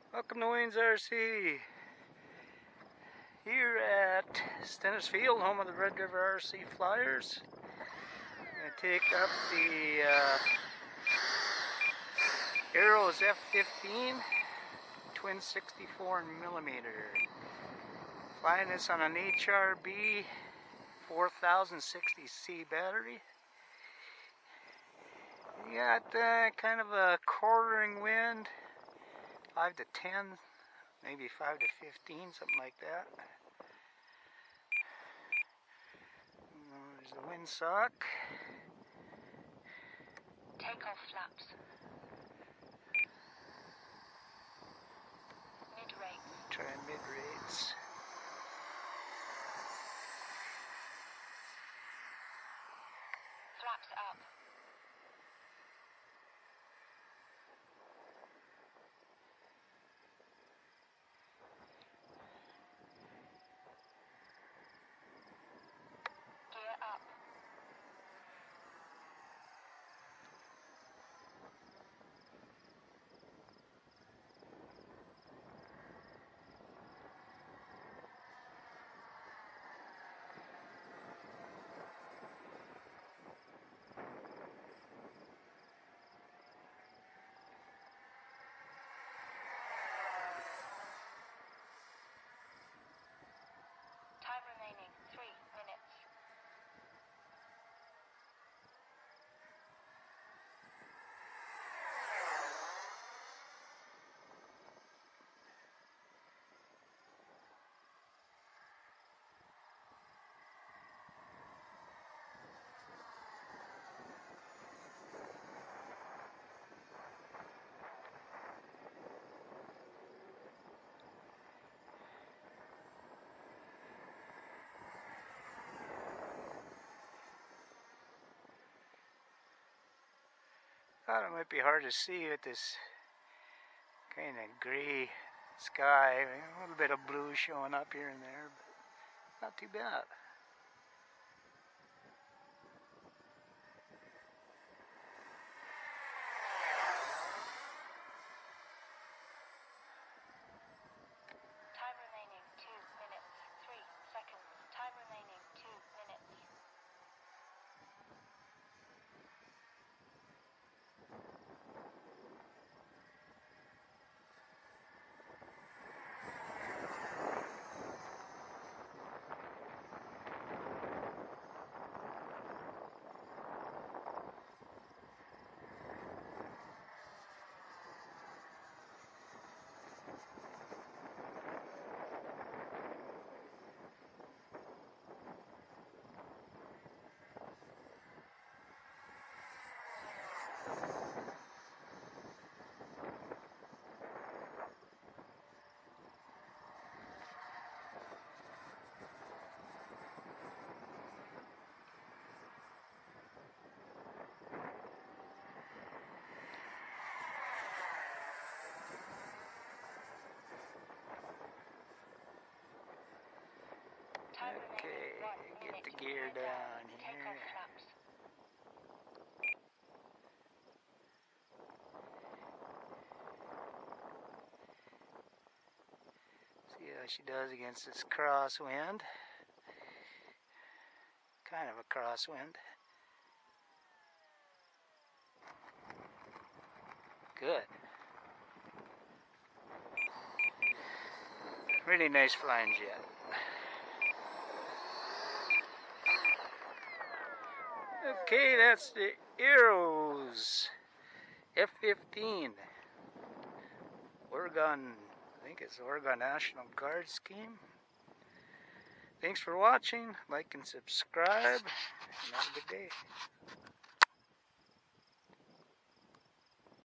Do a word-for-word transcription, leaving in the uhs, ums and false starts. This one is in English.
Welcome to Wayne's R C. Here at Stennis Field, home of the Red River R C Flyers. I'm going to take up the uh, Arrows F fifteen twin sixty-four millimeter. Flying this on an H R B four thousand sixty C battery. You got uh, kind of a quartering wind, five to ten, maybe five to fifteen, something like that. There's the windsock. Takeoff flaps. Mid rates. Try mid rates. Flaps up. Gear up. Time remaining three minutes. Thought it might be hard to see with this kind of gray sky. A little bit of blue showing up here and there, but not too bad. Time remaining two minutes. Three seconds. Time remaining two minutes. Time Okay, remaining one get minute. the gear down here. Takeoff flaps. See how she does against this crosswind. Kind of a crosswind. Good. Really nice flying jet. Okay, that's the Arrows F fifteen. Oregon, I think it's Oregon National Guard scheme. Thanks for watching. Like and subscribe. And have a good day.